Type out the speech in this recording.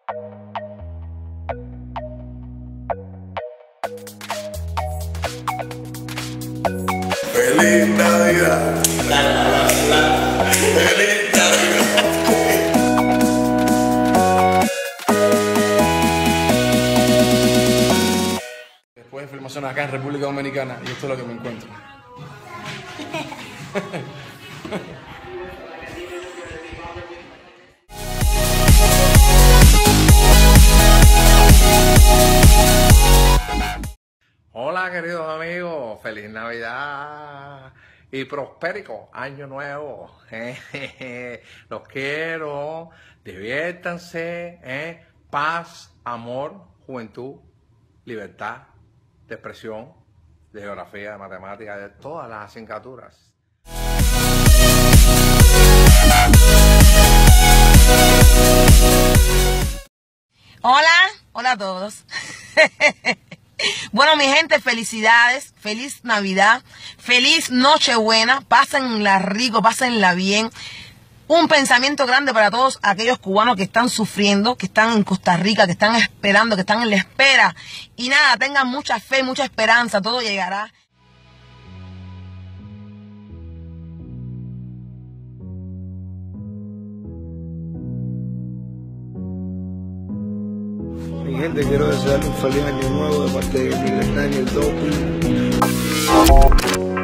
Feliz Navidad. Feliz Navidad. Después de filmaciones acá en República Dominicana, y esto es lo que me encuentro. Hola queridos amigos, feliz Navidad y prospérico año nuevo. Los quiero, diviértanse, paz, amor, juventud, libertad de expresión, de geografía, de matemáticas, de todas las asignaturas. Hola a todos. Bueno, mi gente, felicidades, feliz Navidad, feliz Nochebuena, pásenla rico, pásenla bien. Un pensamiento grande para todos aquellos cubanos que están sufriendo, que están en Costa Rica, que están esperando, que están en la espera. Y nada, tengan mucha fe, mucha esperanza, todo llegará. Mi gente, quiero desearle un feliz año nuevo de parte de Miguel Daniel Doppel.